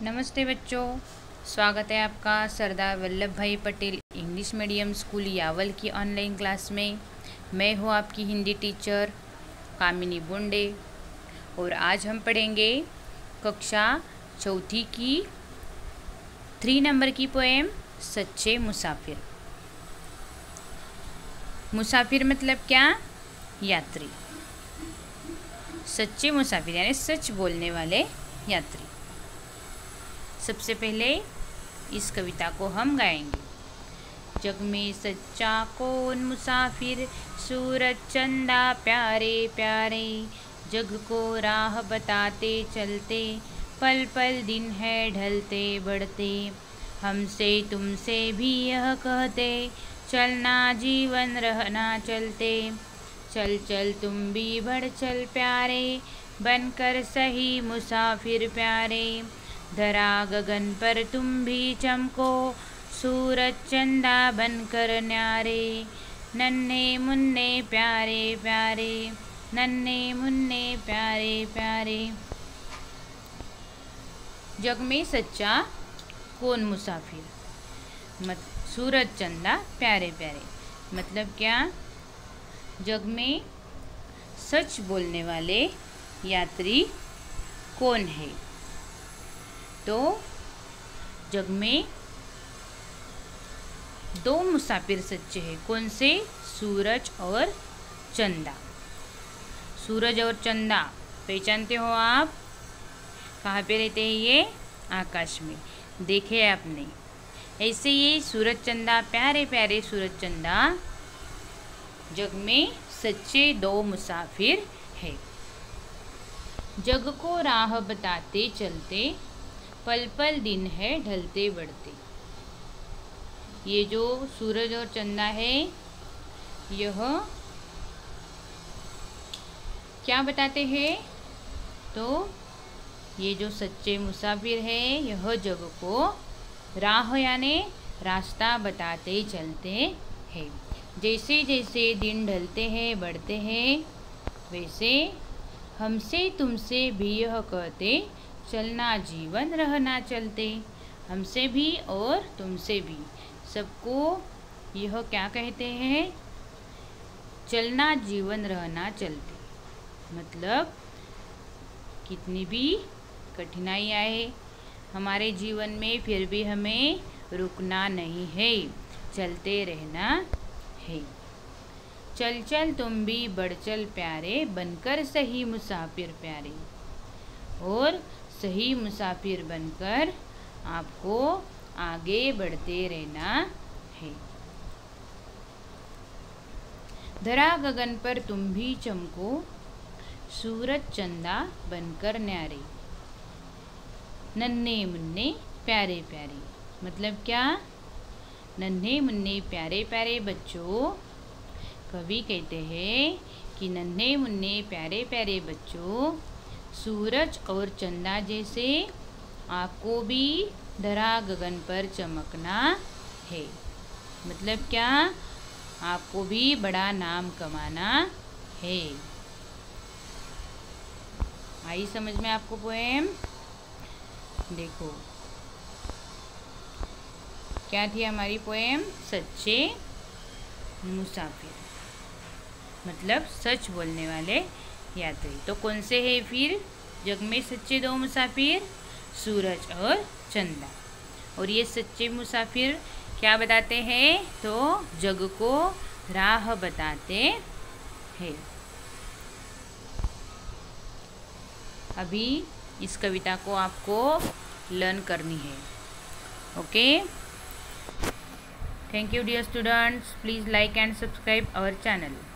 नमस्ते बच्चों, स्वागत है आपका Sardar Vallabhbhai Patel English medium school Yawal की ऑनलाइन क्लास में। मैं हूँ आपकी हिंदी टीचर कामिनी बुंडे और आज हम पढ़ेंगे कक्षा चौथी की 3 नंबर की पोएम सच्चे मुसाफिर। मुसाफिर मतलब क्या? यात्री। सच्चे मुसाफिर यानी सच बोलने वाले यात्री। सबसे पहले इस कविता को हम गाएंगे। जग में सच्चा कौन मुसाफिर, सूरज चंदा प्यारे प्यारे, जग को राह बताते चलते, पल पल दिन है ढलते बढ़ते, हमसे तुमसे भी यह कहते, चलना जीवन रहना चलते, चल चल तुम भी बढ़ चल प्यारे, बनकर सही मुसाफिर प्यारे, धरा गगन पर तुम भी चमको, सूरज चंदा बनकर न्यारे, नन्हे मुन्ने प्यारे प्यारे, नन्हे मुन्ने प्यारे प्यारे। जग में सच्चा कौन मुसाफिर, सूरज चंदा प्यारे प्यारे मतलब क्या? जग में सच बोलने वाले यात्री कौन है? तो जग में 2 मुसाफिर सच्चे हैं। कौन से? सूरज और चंदा। सूरज और चंदा पहचानते हो आप? कहाँ पे रहते हैं ये? आकाश में। देखे आपने? ऐसे ये सूरज चंदा प्यारे प्यारे सूरज चंदा जग में सच्चे 2 मुसाफिर है। जग को राह बताते चलते, पल पल दिन है ढलते बढ़ते। ये जो सूरज और चंदा है यह क्या बताते हैं? तो ये जो सच्चे मुसाफिर है यह जग को राह यानी रास्ता बताते चलते हैं। जैसे जैसे दिन ढलते हैं बढ़ते हैं वैसे हमसे तुमसे भी यह कहते, चलना जीवन रहना चलते। हमसे भी और तुमसे भी सबको यह क्या कहते हैं? चलना जीवन रहना चलते। मतलब कितनी भी कठिनाई आए हमारे जीवन में फिर भी हमें रुकना नहीं है, चलते रहना है। चल चल तुम भी बढ़ चल प्यारे, बनकर सही मुसाफिर प्यारे। और सही मुसाफिर बनकर आपको आगे बढ़ते रहना है। धरा गगन पर तुम भी चमको, सूरज चंदा बनकर न्यारे, नन्हे मुन्ने प्यारे प्यारे मतलब क्या? नन्हे मुन्ने प्यारे प्यारे बच्चों। कवि कहते हैं कि नन्हे मुन्ने प्यारे प्यारे बच्चों, सूरज और चंदा जैसे आपको भी धरा गगन पर चमकना है। मतलब क्या? आपको भी बड़ा नाम कमाना है। आई समझ में आपको पोएम? देखो क्या थी हमारी पोएम? सच्चे मुसाफिर मतलब सच बोलने वाले यात्री। तो कौन से है फिर जग में सच्चे 2 मुसाफिर? सूरज और चंदा। और ये सच्चे मुसाफिर क्या बताते हैं? तो जग को राह बताते हैं। अभी इस कविता को आपको लर्न करनी है। Okay, thank you dear students. Please like and subscribe our channel.